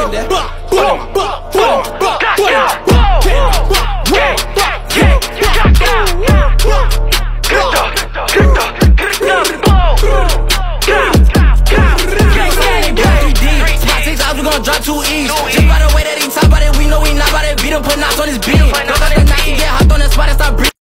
Drop 2 E's. Just by the way that he talk about it, we know we not about it. Beat him, put knots on his beat. Don't got the knots, he get hopped on the spot and start breathing.